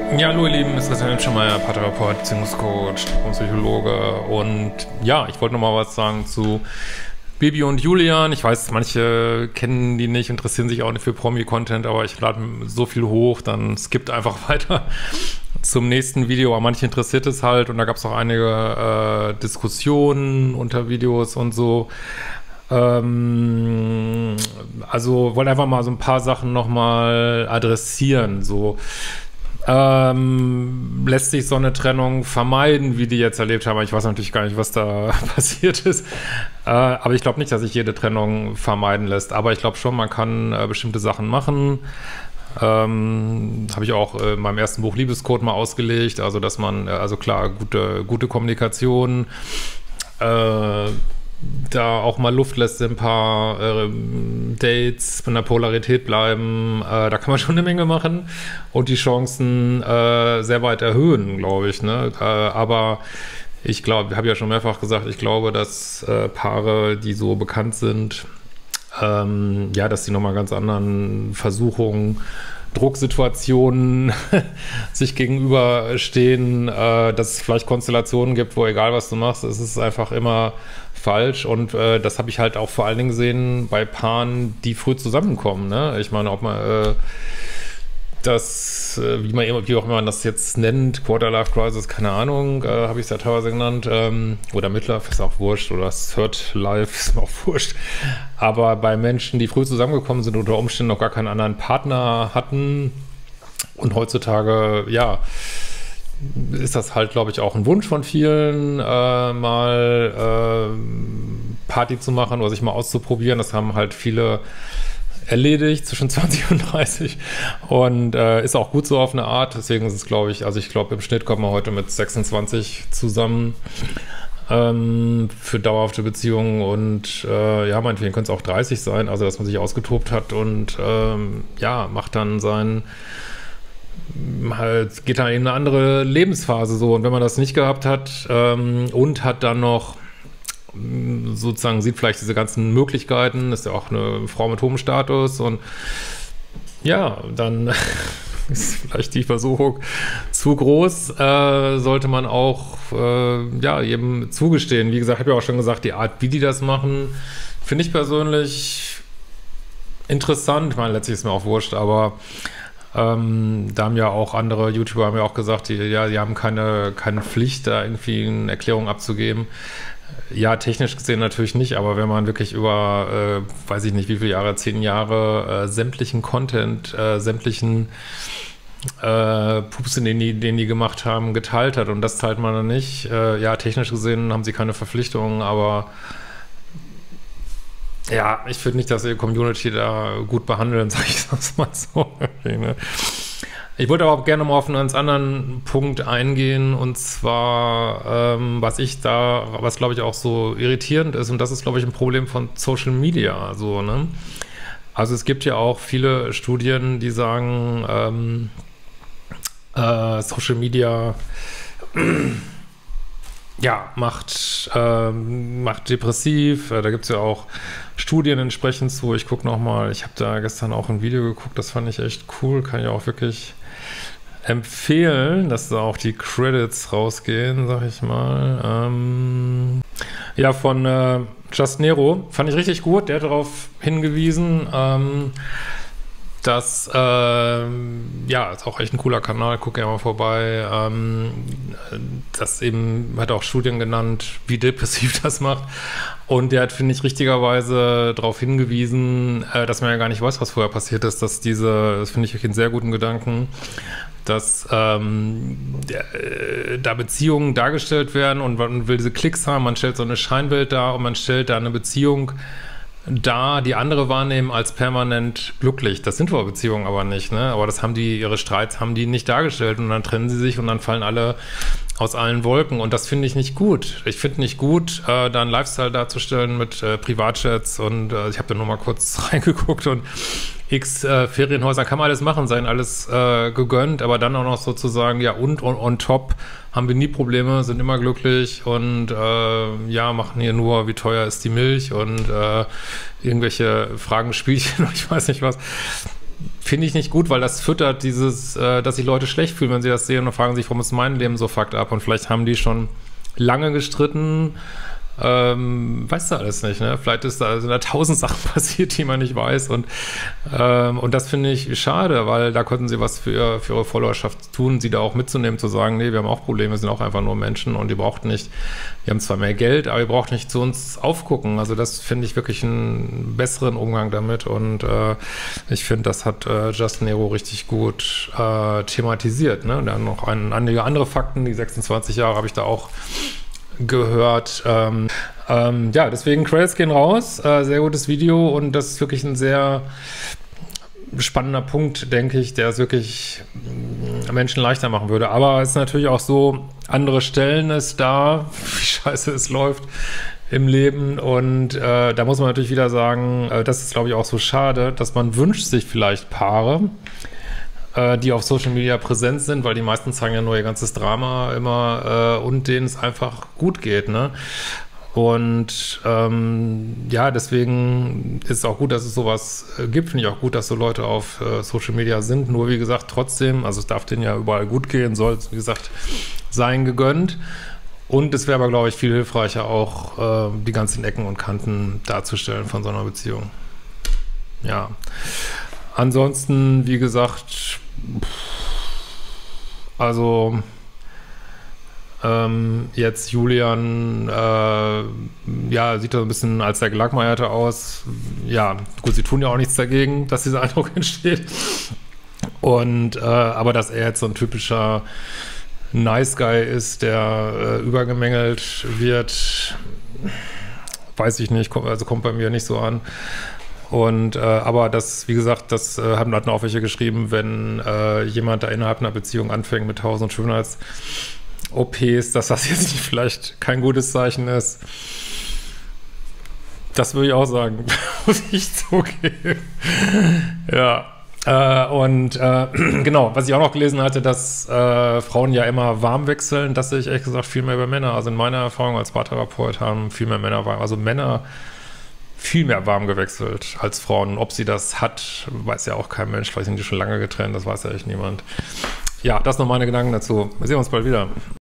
Ja, hallo ihr Lieben, es ist Christian Hemschemeier, Paartherapeut, Beziehungscoach und Psychologe. Und ja, ich wollte nochmal was sagen zu Bibi und Julian. Ich weiß, manche kennen die nicht, interessieren sich auch nicht für Promi-Content, aber ich lade so viel hoch, dann skippt einfach weiter zum nächsten Video. Aber manche interessiert es halt und da gab es auch einige Diskussionen unter Videos und so. Also wollte einfach mal so ein paar Sachen nochmal adressieren, so. Lässt sich so eine Trennung vermeiden, wie die jetzt erlebt haben? Ich weiß natürlich gar nicht, was da passiert ist. Aber ich glaube nicht, dass sich jede Trennung vermeiden lässt. Aber ich glaube schon, man kann bestimmte Sachen machen. Habe ich auch in meinem ersten Buch Liebescode mal ausgelegt. Also, dass man, also klar, gute Kommunikation, da auch mal Luft lässt, ein paar Dates von der Polarität bleiben, da kann man schon eine Menge machen und die Chancen sehr weit erhöhen, glaube ich, ne? Aber ich glaube, habe ja schon mehrfach gesagt, ich glaube, dass Paare, die so bekannt sind, ja, dass die nochmal ganz anderen Versuchungen, Drucksituationen sich gegenüberstehen, dass es vielleicht Konstellationen gibt, wo egal was du machst, es ist einfach immer falsch und das habe ich halt auch vor allen Dingen gesehen bei Paaren, die früh zusammenkommen, ne? Ich meine, ob man wie auch immer man das jetzt nennt, Quarter-Life-Crisis, keine Ahnung, habe ich es ja teilweise genannt, oder Midlife ist auch wurscht, oder Third-Life ist auch wurscht, aber bei Menschen, die früh zusammengekommen sind, unter Umständen noch gar keinen anderen Partner hatten und heutzutage, ja, ist das halt, glaube ich, auch ein Wunsch von vielen, mal Party zu machen oder sich mal auszuprobieren. Das haben halt viele erledigt zwischen 20 und 30 und ist auch gut so auf eine Art. Deswegen ist es, glaube ich, also ich glaube, im Schnitt kommt man heute mit 26 zusammen für dauerhafte Beziehungen und ja, meinetwegen können es auch 30 sein, also dass man sich ausgetobt hat und ja, macht dann geht dann in eine andere Lebensphase so. Und wenn man das nicht gehabt hat und hat dann noch sozusagen, sieht vielleicht diese ganzen Möglichkeiten, ist ja auch eine Frau mit hohem Status und ja, dann ist vielleicht die Versuchung zu groß, sollte man auch ja, jedem zugestehen. Wie gesagt, habe ich auch schon gesagt, die Art, wie die das machen, finde ich persönlich interessant. Ich meine, letztlich ist mir auch wurscht, aber da haben ja auch andere YouTuber haben ja auch gesagt, die haben keine Pflicht, da irgendwie eine Erklärung abzugeben. Ja, technisch gesehen natürlich nicht, aber wenn man wirklich über, weiß ich nicht wie viele Jahre, 10 Jahre, sämtlichen Content, sämtlichen Pups, den die gemacht haben, geteilt hat und das teilt man dann nicht. Ja, technisch gesehen haben sie keine Verpflichtungen, aber ja, ich finde nicht, dass ihr Community da gut behandeln, sage ich das mal so. Okay, ne? Ich wollte aber auch gerne mal auf einen ganz anderen Punkt eingehen und zwar, was glaube ich auch so irritierend ist und das ist, glaube ich, ein Problem von Social Media, so, ne? Also es gibt ja auch viele Studien, die sagen, Social Media ja, macht depressiv, da gibt es ja auch Studien entsprechend zu. Ich gucke nochmal, ich habe da gestern auch ein Video geguckt, das fand ich echt cool, kann ich auch wirklich empfehlen, dass da auch die Credits rausgehen, sag ich mal. Ja, von Just Nero, fand ich richtig gut, der hat darauf hingewiesen, das, ja, ist auch echt ein cooler Kanal, guck gerne mal vorbei. Das eben, hat auch Studien genannt, wie depressiv das macht. Und der hat, finde ich, richtigerweise darauf hingewiesen, dass man ja gar nicht weiß, was vorher passiert ist, das finde ich einen sehr guten Gedanken, dass da Beziehungen dargestellt werden und man will diese Klicks haben, man stellt so eine Scheinwelt dar und man stellt da eine Beziehung da die andere wahrnehmen als permanent glücklich. Das sind wohl Beziehungen aber nicht, ne? Aber das haben ihre Streits haben die nicht dargestellt und dann trennen sie sich und dann fallen alle aus allen Wolken und das finde ich nicht gut. Ich finde nicht gut, da einen Lifestyle darzustellen mit Privatjets und ich habe da nur mal kurz reingeguckt und Ferienhäuser kann man alles machen, seien alles gegönnt, aber dann auch noch sozusagen, ja, und on top haben wir nie Probleme, sind immer glücklich und ja, machen hier nur, wie teuer ist die Milch und irgendwelche Fragen, Spielchen und ich weiß nicht was. finde ich nicht gut, weil das füttert dieses, dass sich Leute schlecht fühlen, wenn sie das sehen und fragen sich, warum ist mein Leben so fucked up? Und vielleicht haben die schon lange gestritten, weißt du alles nicht, ne? Vielleicht sind da 1000 Sachen passiert, die man nicht weiß und das finde ich schade, weil da könnten sie was für ihre Followerschaft tun, sie da auch mitzunehmen, zu sagen, nee, wir haben auch Probleme, wir sind auch einfach nur Menschen und ihr braucht nicht, wir haben zwar mehr Geld, aber ihr braucht nicht zu uns aufgucken. Also das finde ich wirklich einen besseren Umgang damit und ich finde, das hat Justin Nero richtig gut thematisiert, ne? Und dann noch einige andere Fakten, die 26 Jahre habe ich da auch gehört. Ja, deswegen Credits gehen raus. Sehr gutes Video und das ist wirklich ein sehr spannender Punkt, denke ich, der es wirklich Menschen leichter machen würde. Aber es ist natürlich auch so, andere Stellen ist da, wie scheiße es läuft im Leben und da muss man natürlich wieder sagen, das ist, glaube ich, auch so schade, dass man wünscht sich vielleicht Paare, die auf Social Media präsent sind, weil die meisten zeigen ja nur ihr ganzes Drama immer und denen es einfach gut geht, ne? Und ja, deswegen ist es auch gut, dass es sowas gibt. Finde ich auch gut, dass so Leute auf Social Media sind. Nur wie gesagt, trotzdem, also es darf denen ja überall gut gehen, soll es, wie gesagt, sein gegönnt. Und es wäre aber, glaube ich, viel hilfreicher, auch die ganzen Ecken und Kanten darzustellen von so einer Beziehung. Ja. Ansonsten, wie gesagt, also jetzt Julian, ja, sieht da so ein bisschen als der Gelackmeierte aus. Ja, gut, sie tun ja auch nichts dagegen, dass dieser Eindruck entsteht. Und aber dass er jetzt so ein typischer Nice Guy ist, der übergemängelt wird, weiß ich nicht, also kommt bei mir nicht so an. Und aber das, wie gesagt, das hatten auch welche geschrieben, wenn jemand da innerhalb einer Beziehung anfängt mit 1000 Schönheits-OPs, dass das jetzt nicht vielleicht kein gutes Zeichen ist. Das würde ich auch sagen, muss ich zugeben. Ja. Genau, was ich auch noch gelesen hatte, dass Frauen ja immer warm wechseln, das sehe ich ehrlich gesagt viel mehr bei Männern. Also in meiner Erfahrung als Paartherapeut haben viel mehr Männer warm, also Männer viel mehr warm gewechselt als Frauen. Ob sie das hat, weiß ja auch kein Mensch. Vielleicht sind die schon lange getrennt, das weiß ja echt niemand. Ja, das noch meine Gedanken dazu. Wir sehen uns bald wieder.